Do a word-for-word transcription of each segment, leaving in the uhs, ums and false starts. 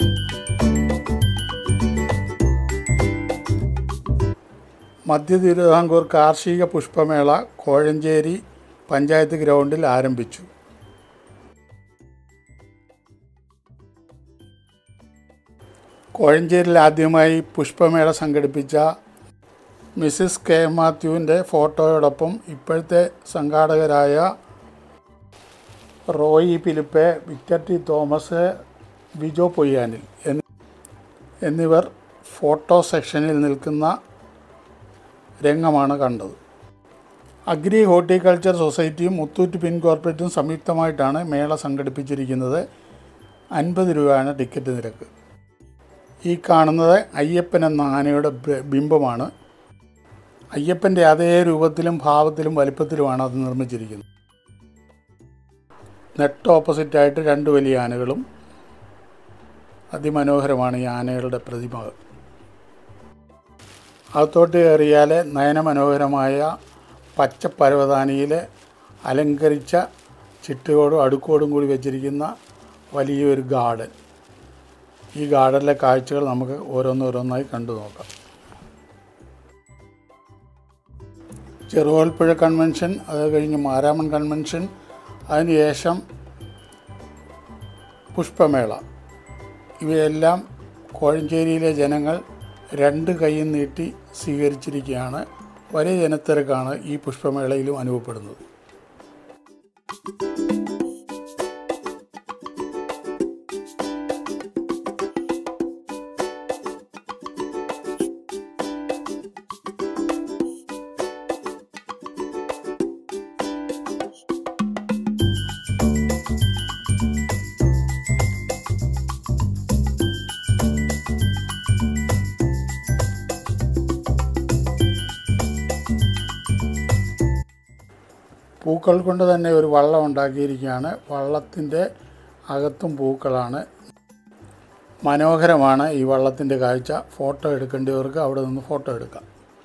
മധ്യ തിരുവിതാംകൂർ കാർഷിക പുഷ്പമേള കോഴഞ്ചേരി പഞ്ചായത്ത് ഗ്രൗണ്ടിൽ ആരംഭിച്ചു. കോഴഞ്ചേരിയിൽ ആദ്യമായി പുഷ്പമേള സംഘടിപ്പിച്ച മിസ്സിസ് കെ മാത്യുവിൻ്റെ ഫോട്ടോയോടൊപ്പം ഇപ്പോഴത്തെ സംഘാടകരായ റോയി ഫിലിപ്പ്, വിക്ടർ ടി തോമസ്, വിജോ പൊയ്യാനിൽ എന്നിവർ ഫോട്ടോ സെക്ഷനിൽ നിൽക്കുന്ന രംഗമാണ് കണ്ടത്. അഗ്രി ഹോർട്ടിക്കൾച്ചർ സൊസൈറ്റിയും മുത്തൂറ്റ് പിൻ കോർപ്പറേറ്റും സംയുക്തമായിട്ടാണ് മേള സംഘടിപ്പിച്ചിരിക്കുന്നത്. അൻപത് രൂപയാണ് ടിക്കറ്റ് നിരക്ക്. ഈ കാണുന്നത് അയ്യപ്പൻ എന്ന ആനയുടെ ബിംബമാണ്. അയ്യപ്പൻ്റെ അതേ രൂപത്തിലും ഭാവത്തിലും വലിപ്പത്തിലുമാണ് അത് നിർമ്മിച്ചിരിക്കുന്നത്. നെട്ട് ഓപ്പോസിറ്റായിട്ട് രണ്ട് വലിയ ആനകളും. അതിമനോഹരമാണ് ഈ ആനകളുടെ പ്രതിമകൾ. അകത്തോട്ട് കയറിയാൽ നയനമനോഹരമായ പച്ചപ്പരവതാനിയിൽ അലങ്കരിച്ച ചിട്ടയോടും അടുക്കോടും കൂടി വെച്ചിരിക്കുന്ന വലിയൊരു ഗാർഡൻ. ഈ ഗാർഡനിലെ കാഴ്ചകൾ നമുക്ക് ഓരോന്നോരോന്നായി കണ്ടു നോക്കാം. ചെറുകോൽപ്പുഴ കൺവെൻഷൻ, അത് കഴിഞ്ഞ് മാരാമൺ കൺവെൻഷൻ, അതിനുശേഷം പുഷ്പമേള. ഇവയെല്ലാം കോഴഞ്ചേരിയിലെ ജനങ്ങൾ രണ്ട് കൈയും നീട്ടി സ്വീകരിച്ചിരിക്കുകയാണ്. വലിയ ജനത്തിരക്കാണ് ഈ പുഷ്പമേളയിലും അനുഭവപ്പെടുന്നത്. പൂക്കൾ കൊണ്ട് തന്നെ ഒരു വള്ളം ഉണ്ടാക്കിയിരിക്കുകയാണ്. വള്ളത്തിൻ്റെ അകത്തും പൂക്കളാണ്. മനോഹരമാണ് ഈ വള്ളത്തിൻ്റെ കാഴ്ച. ഫോട്ടോ എടുക്കേണ്ടവർക്ക് അവിടെ നിന്ന് ഫോട്ടോ എടുക്കാം.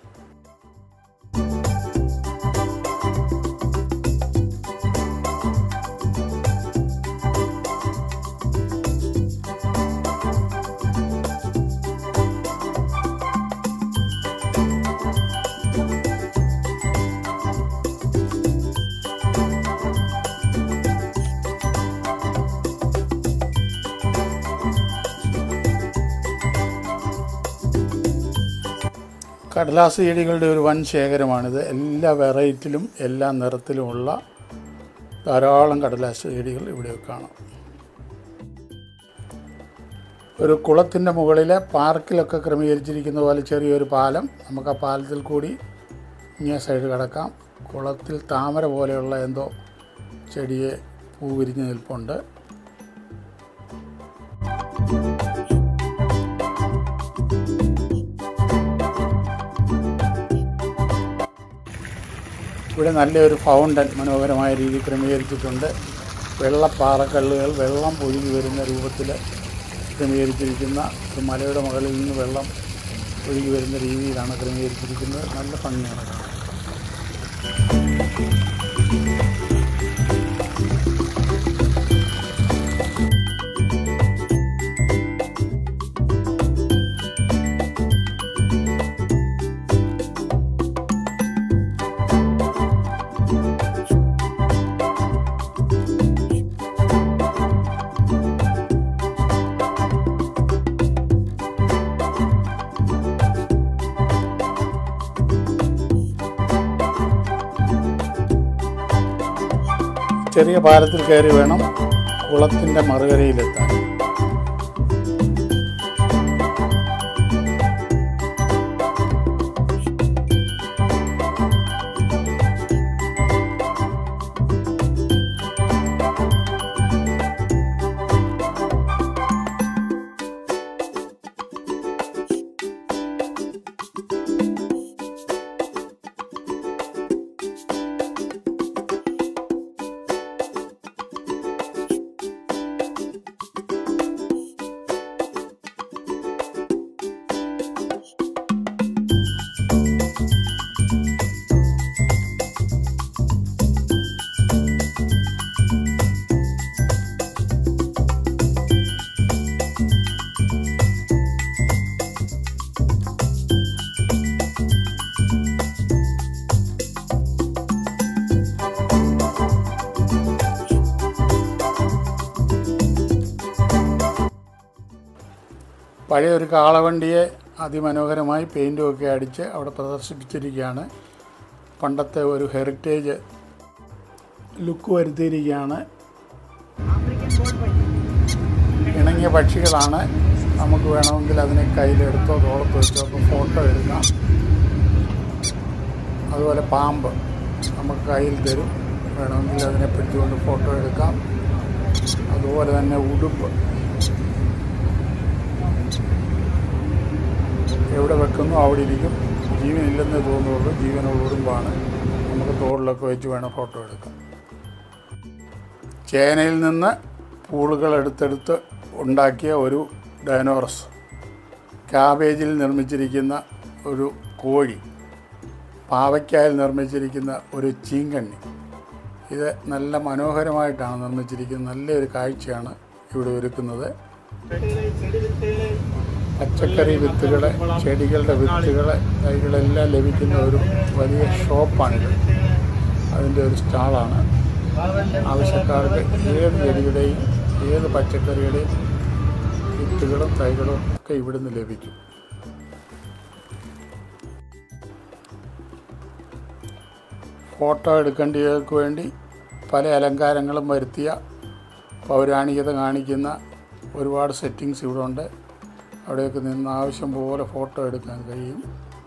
കടലാസ് ചെടികളുടെ ഒരു വൻ ശേഖരമാണിത്. എല്ലാ വെറൈറ്റിയിലും എല്ലാ നിറത്തിലുമുള്ള ധാരാളം കടലാസ് ചെടികൾ ഇവിടെ കാണാം. ഒരു കുളത്തിൻ്റെ മുകളിൽ പാർക്കിലൊക്കെ ക്രമീകരിച്ചിരിക്കുന്ന പോലെ ചെറിയൊരു പാലം. നമുക്ക് ആ പാലത്തിൽ കൂടി ഇങ്ങേ സൈഡ് കിടക്കാം. കുളത്തിൽ താമര പോലെയുള്ള എന്തോ ചെടിയെ പൂ വിരിഞ്ഞ് നിൽപ്പുണ്ട്. ഇവിടെ നല്ലൊരു ഫൗണ്ടൻ മനോഹരമായ രീതിയിൽ ക്രമീകരിച്ചിട്ടുണ്ട്. വെള്ളപ്പാറക്കല്ലുകൾ വെള്ളം ഒഴുകി വരുന്ന രൂപത്തിൽ ക്രമീകരിച്ചിരിക്കുന്ന ഒരു മലയുടെ മുകളിൽ നിന്ന് വെള്ളം ഒഴുകി വരുന്ന രീതിയിലാണ് ക്രമീകരിച്ചിരിക്കുന്നത്. നല്ല ഭംഗിയാണ് കാണാൻ. ചെറിയ പാലത്തിൽ കയറി വേണം കുളത്തിൻ്റെ മറുകരയിലെത്താൻ. പഴയൊരു കാളവണ്ടിയെ അതിമനോഹരമായി പെയിൻറ്റുമൊക്കെ അടിച്ച് അവിടെ പ്രദർശിപ്പിച്ചിരിക്കുകയാണ്. പണ്ടത്തെ ഒരു ഹെറിറ്റേജ് ലുക്ക് വരുത്തിയിരിക്കുകയാണ്. ഇണങ്ങിയ പക്ഷികളാണ്. നമുക്ക് വേണമെങ്കിൽ അതിനെ കയ്യിലെടുത്തോ തോളത്ത് വെച്ചോ ഒക്കെ ഫോട്ടോ എടുക്കാം. അതുപോലെ പാമ്പ് നമുക്ക് കയ്യിൽ തരും, വേണമെങ്കിൽ അതിനെ പിടിച്ചുകൊണ്ട് ഫോട്ടോ എടുക്കാം. അതുപോലെ തന്നെ ഉടുമ്പ് എവിടെ വെക്കുന്നു അവിടെ ഇരിക്കും. ജീവനില്ലെന്നേ തോന്നുള്ളൂ, ജീവനുള്ള ഉടുമ്പാണ്. നമുക്ക് തോളിലൊക്കെ വെച്ച് വേണം ഫോട്ടോ എടുക്കാം. ചേനയിൽ നിന്ന് പൂളുകൾ എടുത്തെടുത്ത് ഉണ്ടാക്കിയ ഒരു ഡൈനോറസ്, കാബേജിൽ നിർമ്മിച്ചിരിക്കുന്ന ഒരു കോഴി, പാവയ്ക്കായിൽ നിർമ്മിച്ചിരിക്കുന്ന ഒരു ചീങ്കണ്ണി. ഇത് നല്ല മനോഹരമായിട്ടാണ് നിർമ്മിച്ചിരിക്കുന്നത്. നല്ലൊരു കാഴ്ചയാണ് ഇവിടെ ഒരുക്കുന്നത്. പച്ചക്കറി വിത്തുകൾ, ചെടികളുടെ വിത്തുകൾ, തൈകളെല്ലാം ലഭിക്കുന്ന ഒരു വലിയ ഷോപ്പാണിത്. അതിൻ്റെ ഒരു സ്റ്റാളാണ്. ആവശ്യക്കാർക്ക് ഏത് ചെടിയുടെയും ഏത് പച്ചക്കറിയുടെയും വിത്തുകളും തൈകളും ഒക്കെ ഇവിടുന്ന് ലഭിക്കും. ഫോട്ടോ എടുക്കേണ്ടവർക്ക് വേണ്ടി പല അലങ്കാരങ്ങളും വരുത്തിയ പൗരാണികത കാണിക്കുന്ന ഒരുപാട് സെറ്റിങ്സ് ഇവിടെ ഉണ്ട്. അവിടെയൊക്കെ നിന്ന് ആവശ്യം പോലെ ഫോട്ടോ എടുക്കാൻ കഴിയും.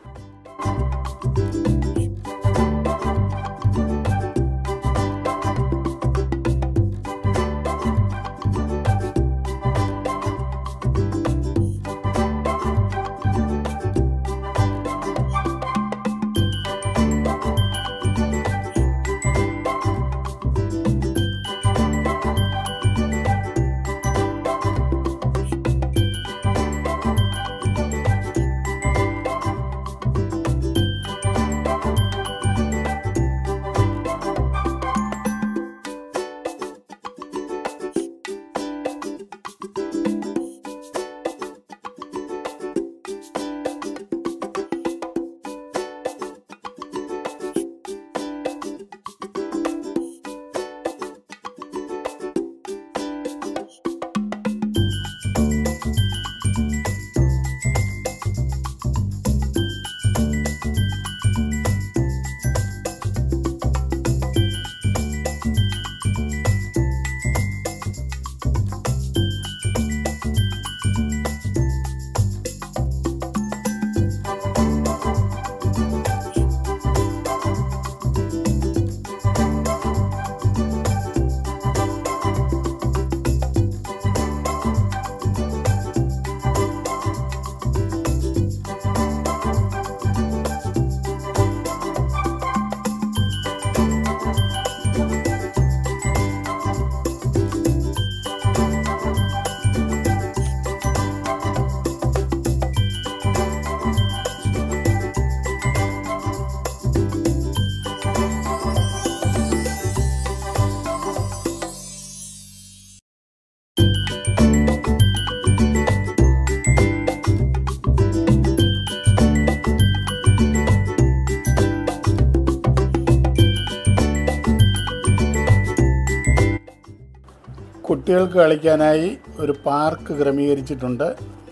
കുട്ടികൾക്ക് കളിക്കാനായി ഒരു പാർക്ക് ക്രമീകരിച്ചിട്ടുണ്ട്.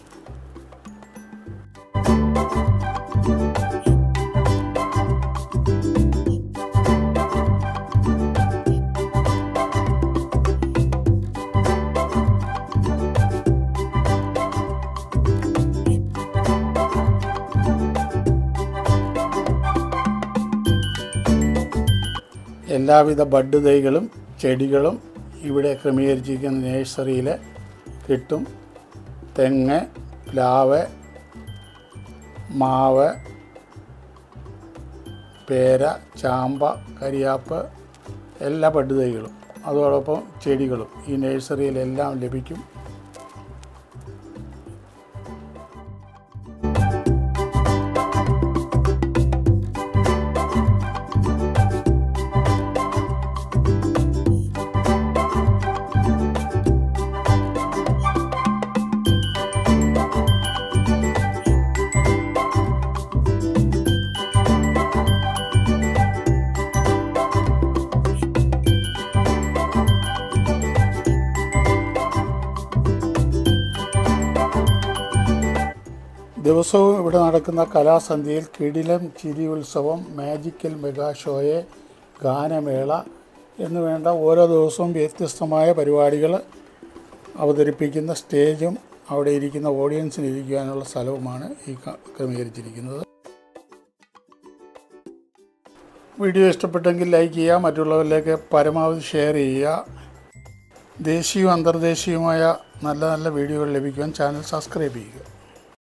എല്ലാവിധ ബഡ് തൈകളും ചെടികളും ഇവിടെ ക്രമീകരിച്ചിരിക്കുന്ന നഴ്സറിയിൽ കിട്ടും. തെങ്ങ്, പ്ലാവ്, മാവ്, പേര, ചാമ്പ, കരിയാപ്പ്, എല്ലാ ബഡ് തൈകളും അതോടൊപ്പം ചെടികളും ഈ നഴ്സറിയിലെല്ലാം ലഭിക്കും. ദിവസവും ഇവിടെ നടക്കുന്ന കലാസന്ധ്യയിൽ കിടിലം ചിരി ഉത്സവം, മാജിക്കൽ മെഗാ ഷോയെ, ഗാനമേള എന്നു വേണ്ട ഓരോ ദിവസവും വ്യത്യസ്തമായ പരിപാടികൾ അവതരിപ്പിക്കുന്ന സ്റ്റേജും അവിടെ ഇരിക്കുന്ന ഓഡിയൻസിന് ഇരിക്കുവാനുള്ള സ്ഥലവുമാണ് ഈ ക്രമീകരിച്ചിരിക്കുന്നത്. വീഡിയോ ഇഷ്ടപ്പെട്ടെങ്കിൽ ലൈക്ക് ചെയ്യുക, മറ്റുള്ളവരിലേക്ക് പരമാവധി ഷെയർ ചെയ്യുക. ദേശീയവും അന്തർദേശീയവുമായ നല്ല നല്ല വീഡിയോകൾ ലഭിക്കുവാൻ ചാനൽ സബ്സ്ക്രൈബ് ചെയ്യുക.